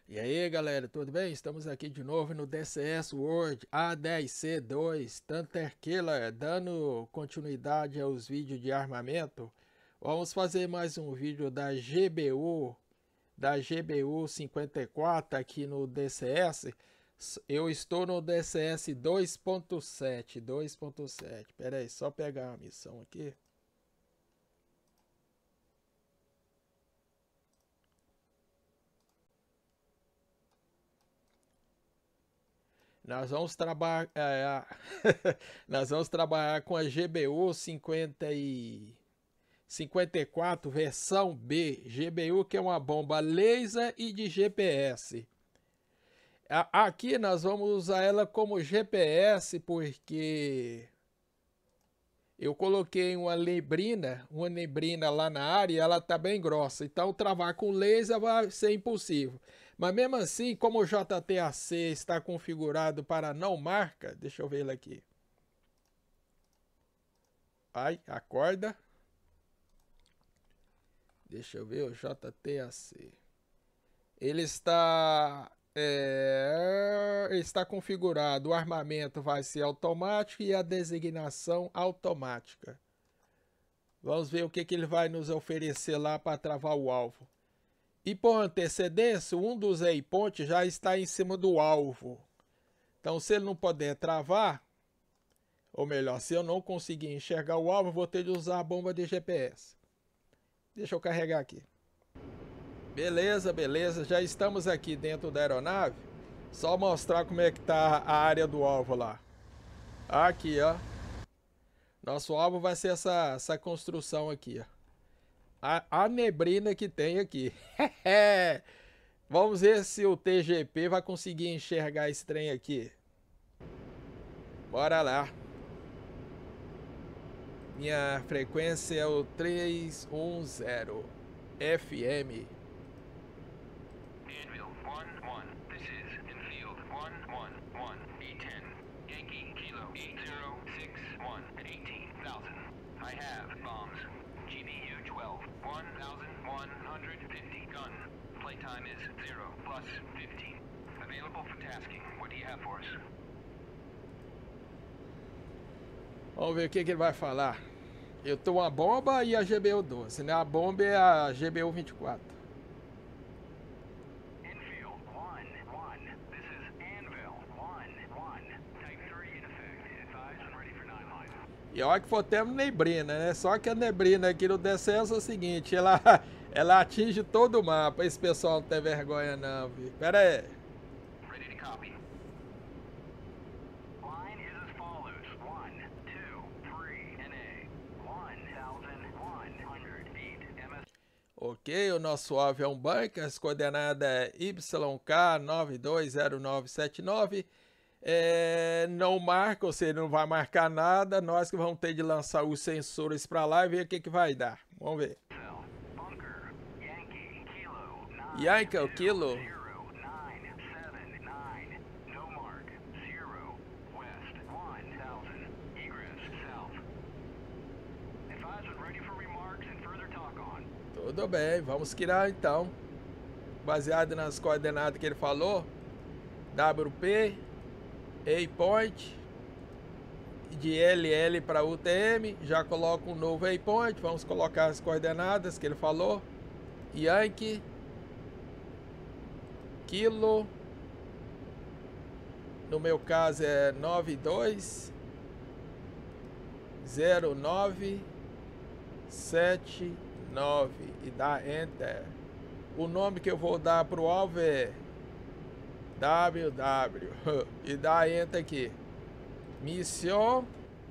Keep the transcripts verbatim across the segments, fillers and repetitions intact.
E aí galera, tudo bem? Estamos aqui de novo no D C S World A dez C dois Thunder Killer, dando continuidade aos vídeos de armamento. Vamos fazer mais um vídeo da G B U, da G B U cinquenta e quatro aqui no D C S. Eu estou no D C S dois ponto sete, dois ponto sete. Pera aí, só pegar a missão aqui. Nós vamos trabalhar, é, nós vamos trabalhar com a G B U cinquenta e quatro versão B, G B U que é uma bomba laser e de G P S. Aqui nós vamos usar ela como G P S porque eu coloquei uma neblina, uma neblina lá na área e ela tá bem grossa, então travar com laser vai ser impossível. Mas mesmo assim, como o J T A C está configurado para não marca, deixa eu ver ele aqui. Ai, acorda. Deixa eu ver o J T A C. Ele está, é, ele está configurado, o armamento vai ser automático e a designação automática. Vamos ver o que, que ele vai nos oferecer lá para travar o alvo. E por antecedência, um dos waypoints já está em cima do alvo. Então, se ele não puder travar, ou melhor, se eu não conseguir enxergar o alvo, vou ter de usar a bomba de G P S. Deixa eu carregar aqui. Beleza, beleza. Já estamos aqui dentro da aeronave. Só mostrar como é que está a área do alvo lá. Aqui, ó. Nosso alvo vai ser essa, essa construção aqui, ó. A, a neblina que tem aqui. Vamos ver se o T G P vai conseguir enxergar esse trem aqui. Bora lá. Minha frequência é o trezentos e dez F M. Anvil one one, this is infield one one one, E ten, Yankee Kilo eight zero six one, eighteen thousand. I have bombs. G B U twelve, one thousand one hundred fifty gun. Playtime is zero plus fifteen. Available for tasking. What do you have for us? Vamos ver o que, que ele vai falar. Eu tô uma bomba e a G B U doze, né? A bomba é a G B U vinte e quatro. Infield one one, this is Anvil one one, type three in effect. Advise and ready for nine line. E olha que for temos neblina, né? Só que a neblina aqui no D C S é o seguinte, ela, ela atinge todo o mapa. Esse pessoal não tem vergonha não, viu? Pera aí. Ready to copy. Line is as follows. one, two, three, N A. one thousand one hundred eight M S. Ok, o nosso alvo é um bunker, as coordenadas é Y K nove dois zero nove sete nove. É, não marca, ou seja, não vai marcar nada. Nós que vamos ter de lançar os sensores para lá e ver o que, que vai dar. Vamos ver. Bunker, Yankee, Kilo, nine, Yankee, Kilo. zero, nine, seven, nine, no mark, zero, west, one thousand, egress, south. Advise when ready for remarks and further talk on. Tudo bem, vamos criar então. Baseado nas coordenadas que ele falou. W P, waypoint, de L L para U T M. Já coloco um novo waypoint. Vamos colocar as coordenadas que ele falou. Yankee, Kilo. No meu caso é nove dois zero nove sete nove e dá Enter. O nome que eu vou dar para o alvo é W W e dá Enter aqui. Missão.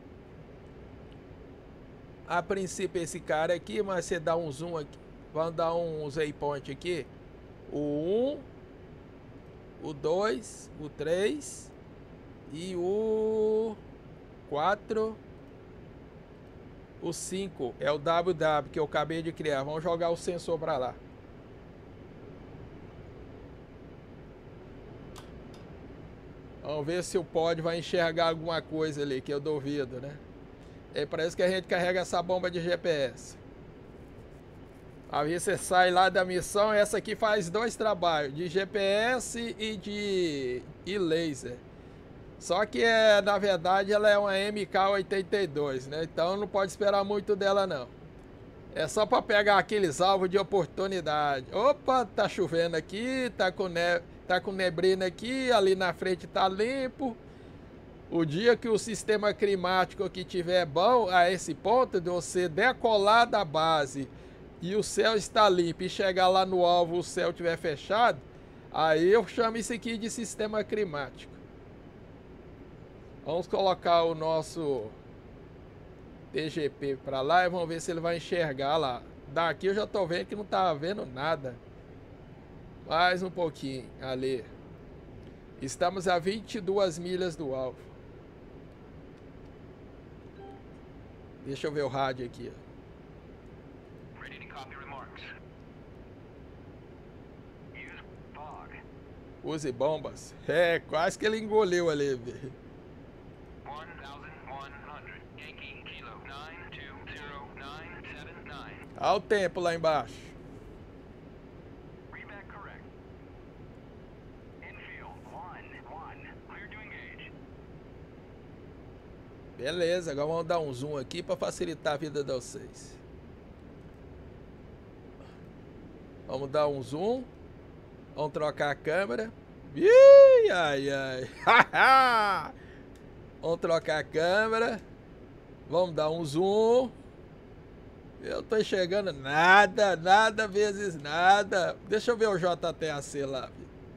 A princípio esse cara aqui, mas você dá um zoom aqui. Vamos dar um waypoint aqui. O um, o dois, o três e o quatro. O cinco é o W W que eu acabei de criar. Vamos jogar o sensor para lá. Vamos ver se o pod vai enxergar alguma coisa ali, que eu duvido, né? É, parece que a gente carrega essa bomba de G P S. Aí você sai lá da missão, essa aqui faz dois trabalhos, de G P S e de e laser. Só que, é, na verdade, ela é uma M K oitenta e dois, né? Então não pode esperar muito dela, não. É só para pegar aqueles alvos de oportunidade. Opa, tá chovendo aqui, tá com, ne tá com neblina aqui, ali na frente tá limpo. O dia que o sistema climático aqui tiver bom a esse ponto de você decolar da base e o céu está limpo e chegar lá no alvo o céu estiver fechado, aí eu chamo isso aqui de sistema climático. Vamos colocar o nosso T G P para lá e vamos ver se ele vai enxergar lá. Daqui eu já tô vendo que não tá vendo nada. Mais um pouquinho ali. Estamos a vinte e duas milhas do alvo. Deixa eu ver o rádio aqui. Ready to copy remarks. Use fog. Use bombas. É, quase que ele engoliu ali. one thousand one hundred. Yankee Kilo nine two zero nine seven nine. Olha o tempo lá embaixo. Readback correct. Infield one one. Clear to engage. Beleza, agora vamos dar um zoom aqui para facilitar a vida de vocês. Vamos dar um zoom. Vamos trocar a câmera. Ih, ai, ai. Vamos trocar a câmera. Vamos dar um zoom. Eu tô enxergando nada, nada vezes nada. Deixa eu ver o J T A C lá.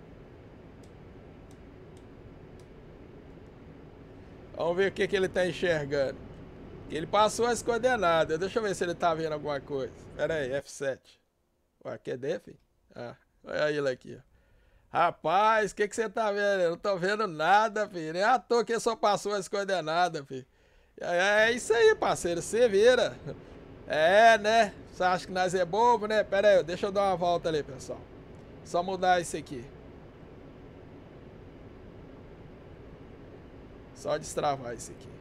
Vamos ver o que, que ele tá enxergando. Ele passou as coordenadas. Deixa eu ver se ele tá vendo alguma coisa. Pera aí, F sete. Ué, que é Def? Ah, olha ele aqui, ó. Rapaz, o que, que você tá vendo? Eu não tô vendo nada, filho. Nem à toa que ele só passou as coordenadas, filho. É, é isso aí, parceiro. Você vira. É, né? Você acha que nós é bobo, né? Pera aí, deixa eu dar uma volta ali, pessoal. Só mudar isso aqui. Só destravar isso aqui.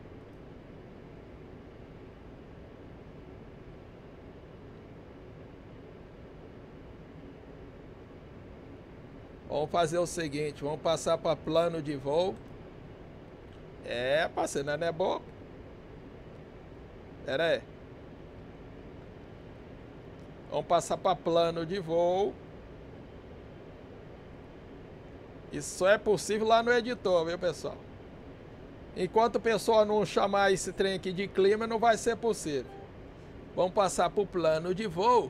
Vamos fazer o seguinte, vamos passar para plano de voo. É, parceiro, não é bom? Pera aí. Vamos passar para plano de voo. Isso só é possível lá no editor, viu, pessoal? Enquanto o pessoal não chamar esse trem aqui de clima, não vai ser possível. Vamos passar para o plano de voo.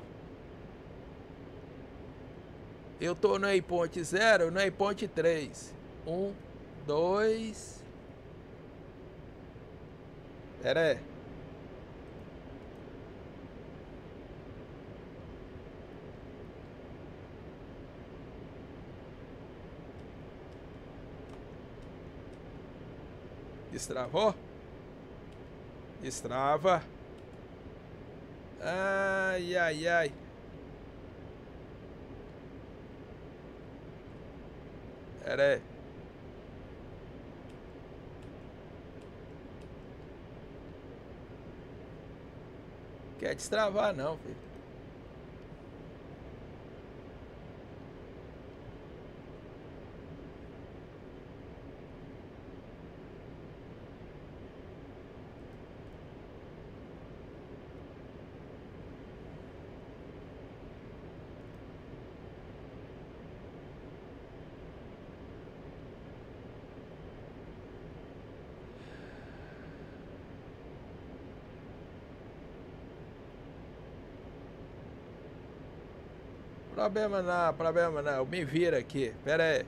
Eu tô no waypoint zero, no waypoint três. Um, dois. Pera aí. Destravou? Destrava. Ai, ai, ai. Pera aí. Quer destravar não, filho. Problema não, problema não. Me vira aqui. Pera aí.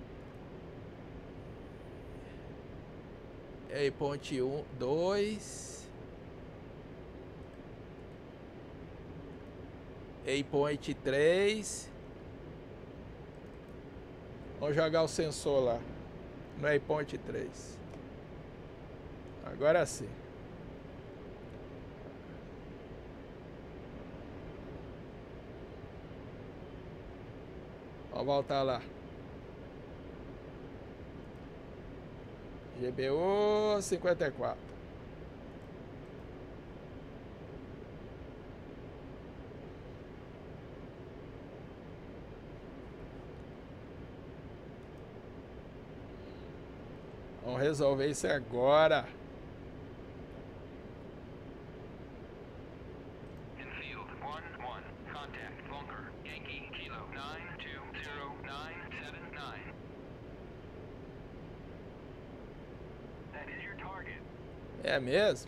Aí, ponte um, dois. Aí, ponte três. Vamos jogar o sensor lá. No waypoint três. Agora sim. Vamos voltar lá. G B U cinquenta e quatro. Vamos resolver isso agora. Infield one one. Contact bunker. Yankee Kilo nine two zero nine seven nine. That is your target. É mesmo?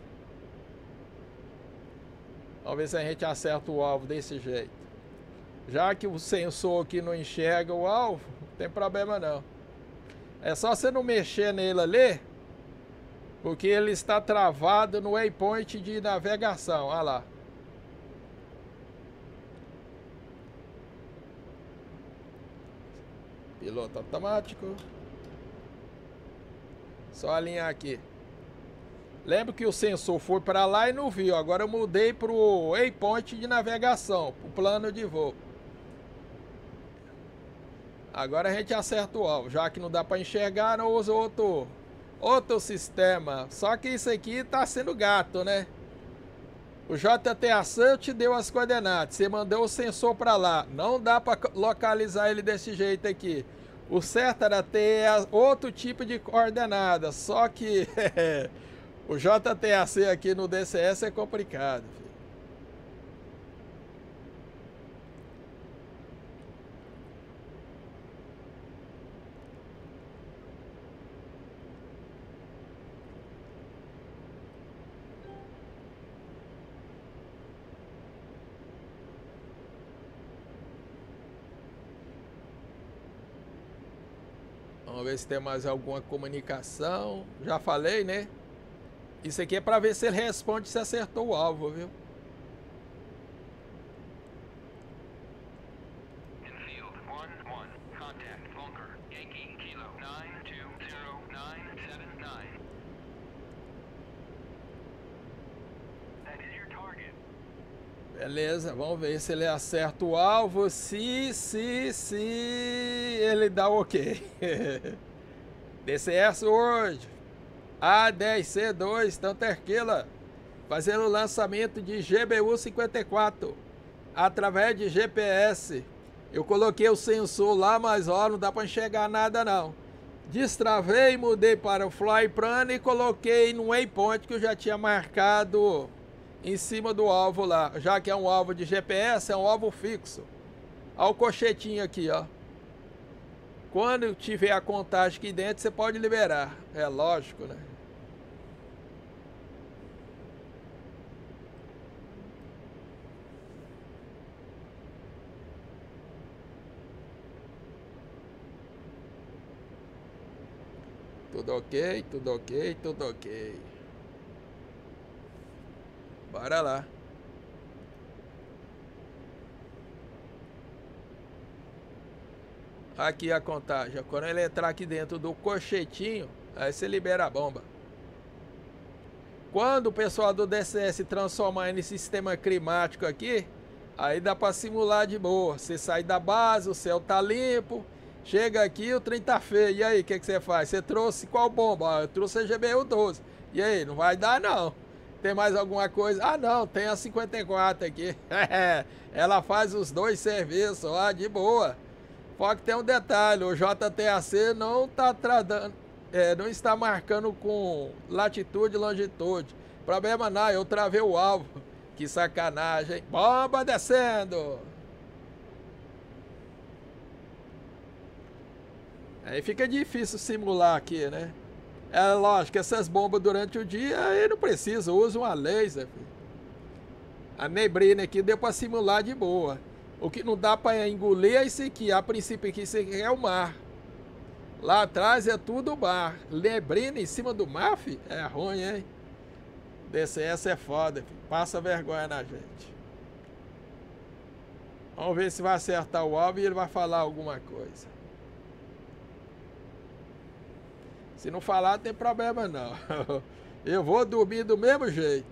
Vamos ver se a gente acerta o alvo desse jeito. Já que o sensor aqui não enxerga o alvo, não tem problema não. É só você não mexer nele ali, porque ele está travado no waypoint de navegação. Olha lá. Piloto automático. Só alinhar aqui. Lembra que o sensor foi para lá e não viu. Agora eu mudei para o waypoint de navegação, para o plano de voo. Agora a gente acerta o alvo. Já que não dá para enxergar, não usa outro, outro sistema. Só que isso aqui está sendo gato, né? O J T A C te deu as coordenadas. Você mandou o sensor para lá. Não dá para localizar ele desse jeito aqui. O certo era ter outro tipo de coordenada. Só que... o J T A C aqui no D C S é complicado, filho. Vamos ver se tem mais alguma comunicação. Já falei, né? Isso aqui é para ver se ele responde se acertou o alvo, viu? Infield one one. Contact bunker. Yankee Kilo nine two zero nine seven nine. That is your target. Beleza, vamos ver se ele acerta o alvo. Se, se, se ele dá o ok. D C S hoje. A dez C dois, Tanterquila, fazendo o lançamento de G B U cinquenta e quatro através de G P S. Eu coloquei o sensor lá, mas ó, não dá para enxergar nada não. Destravei, mudei para o Fly Plano e coloquei no waypoint que eu já tinha marcado em cima do alvo lá. Já que é um alvo de G P S, é um alvo fixo. Olha o cochetinho aqui, ó. Quando tiver a contagem aqui dentro, você pode liberar. É lógico, né? Tudo ok, tudo ok, tudo ok. Bora lá. Aqui a contagem. Quando ele entrar aqui dentro do cochetinho, aí você libera a bomba. Quando o pessoal do D C S transformar nesse sistema climático aqui, aí dá para simular de boa. Você sai da base, o céu tá limpo, chega aqui, o trem tá feio. E aí, o que, que você faz? Você trouxe qual bomba? Ah, eu trouxe a G B U doze. E aí, não vai dar não. Tem mais alguma coisa? Ah não, tem a cinquenta e quatro aqui. Ela faz os dois serviços, ó, de boa. Só que tem um detalhe, o J T A C não tá tradando, é, não está marcando com latitude e longitude. Problema não, eu travei o alvo. Que sacanagem. Bomba descendo. Aí fica difícil simular aqui, né? É lógico, essas bombas durante o dia aí não precisa, usa uma laser. Filho. A neblina aqui deu para simular de boa. O que não dá para engolir é isso aqui. A princípio aqui isso aqui é o mar. Lá atrás é tudo mar. Neblina em cima do mar, filho, é ruim, hein? D C S é foda, filho. Passa vergonha na gente. Vamos ver se vai acertar o alvo e ele vai falar alguma coisa. Se não falar, não tem problema não. Eu vou dormir do mesmo jeito.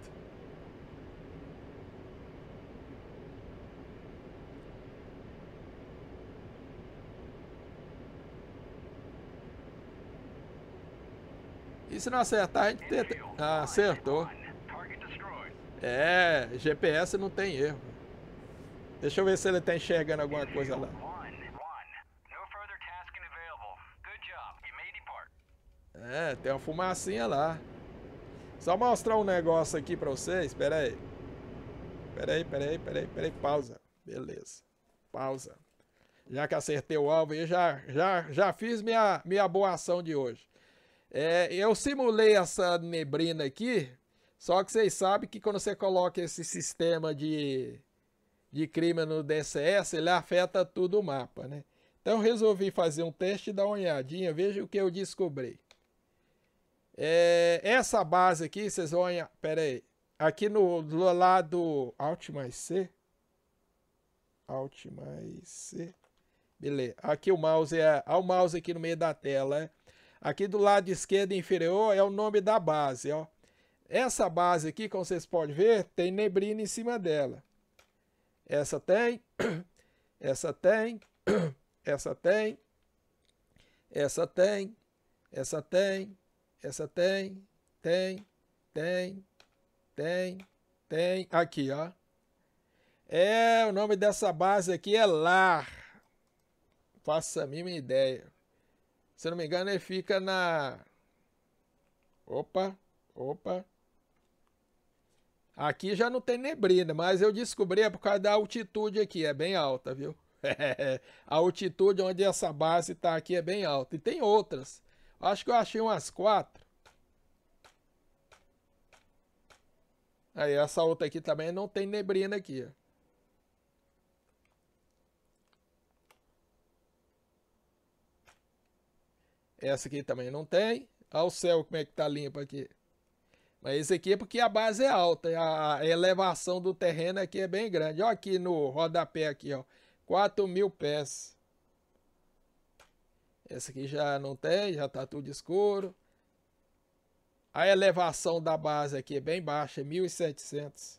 E se não acertar, a gente tenta... Ah, acertou. É, G P S não tem erro. Deixa eu ver se ele tá enxergando alguma coisa lá. É, tem uma fumacinha lá. Só mostrar um negócio aqui pra vocês. Espera aí. Espera aí, espera aí, espera aí, espera aí. Pausa. Beleza. Pausa. Já que acertei o alvo, eu já, já, já fiz minha, minha boa ação de hoje. É, eu simulei essa neblina aqui, só que vocês sabem que quando você coloca esse sistema de, de crime no D C S, ele afeta tudo o mapa, né? Então eu resolvi fazer um teste e dar uma olhadinha, veja o que eu descobri. É, essa base aqui, vocês vão olhar, pera aí, aqui no, do lado Alt mais C, Alt mais C, beleza, aqui o mouse é, olha o mouse aqui no meio da tela, é. Aqui do lado esquerdo inferior é o nome da base, ó. Essa base aqui, como vocês podem ver, tem neblina em cima dela. Essa tem, essa tem, essa tem, essa tem, essa tem, essa tem, tem, tem, tem, tem. Aqui, ó. É, o nome dessa base aqui é Lar. Faça a mínima ideia. Se não me engano, ele fica na... Opa, opa. Aqui já não tem neblina, mas eu descobri é por causa da altitude aqui, é bem alta, viu? A altitude onde essa base está aqui é bem alta. E tem outras. Acho que eu achei umas quatro. Aí, essa outra aqui também não tem neblina aqui, ó. Essa aqui também não tem. Olha o céu como é que tá limpo aqui. Mas esse aqui é porque a base é alta. A elevação do terreno aqui é bem grande. Olha aqui no rodapé aqui, ó. quatro mil pés. Essa aqui já não tem, já tá tudo escuro. A elevação da base aqui é bem baixa, mil e setecentos.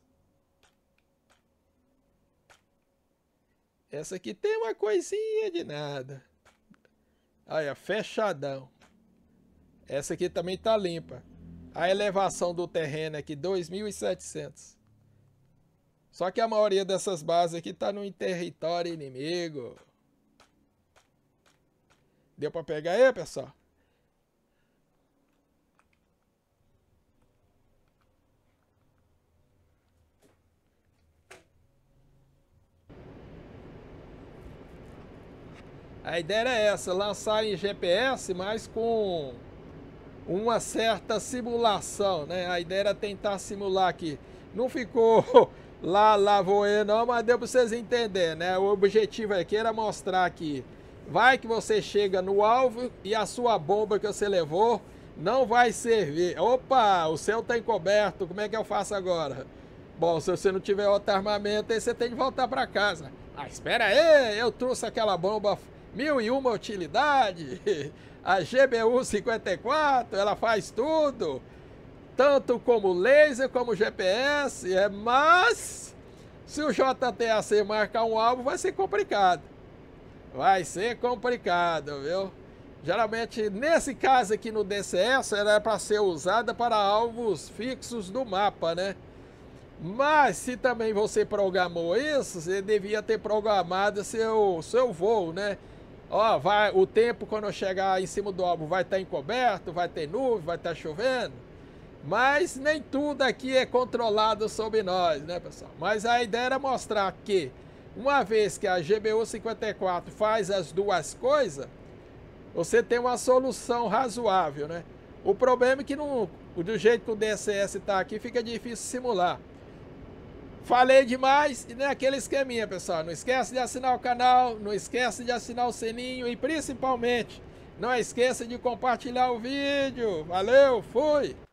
Essa aqui tem uma coisinha de nada. Olha, fechadão. Essa aqui também tá limpa. A elevação do terreno aqui, dois mil e setecentos. Só que a maioria dessas bases aqui tá no território inimigo. Deu para pegar aí, pessoal? A ideia é essa, lançar em G P S, mas com uma certa simulação, né? A ideia era tentar simular aqui. Não ficou lá, lá voando não, mas deu para vocês entenderem, né? O objetivo aqui era mostrar que vai que você chega no alvo e a sua bomba que você levou não vai servir. Opa, o céu tá encoberto, como é que eu faço agora? Bom, se você não tiver outro armamento, aí você tem que voltar para casa. Ah, espera aí, eu trouxe aquela bomba mil e uma utilidade. A G B U cinquenta e quatro, ela faz tudo. Tanto como laser, como G P S. É, mas se o J T A C marcar um alvo, vai ser complicado. Vai ser complicado, viu? Geralmente, nesse caso aqui no D C S, ela é para ser usada para alvos fixos do mapa, né? Mas se também você programou isso, você devia ter programado seu, seu voo, né? Ó, vai, o tempo quando eu chegar em cima do alvo vai estar encoberto, vai ter nuvem, vai estar chovendo. Mas nem tudo aqui é controlado sob nós, né, pessoal? Mas a ideia era mostrar que, uma vez que a G B U cinquenta e quatro faz as duas coisas, você tem uma solução razoável, né? O problema é que não, do jeito que o D S S está aqui, fica difícil simular. Falei demais e nem aquele esqueminha, pessoal. Não esquece de assinar o canal, não esquece de assinar o sininho e principalmente não esqueça de compartilhar o vídeo. Valeu, fui!